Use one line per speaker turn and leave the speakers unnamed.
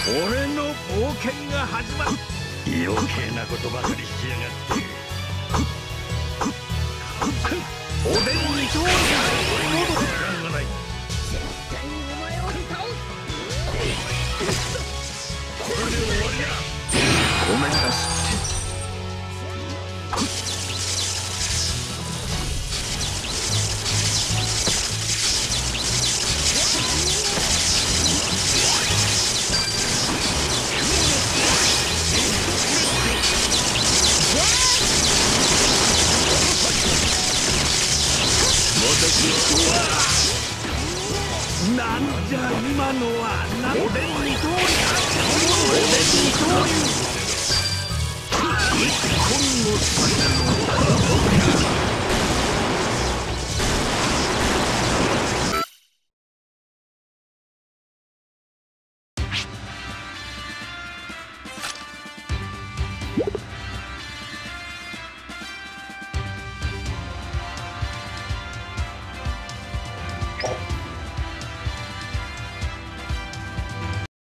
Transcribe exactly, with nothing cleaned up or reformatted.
俺の冒険が始まる。
余計なことばかりしやがって。
おでんに勝利だ。
時間がない。
絶対にお前を倒す。
これで終わりだ。
ごめんなすって。なんじゃ今のは。おでんに通りだ。おでんに通り。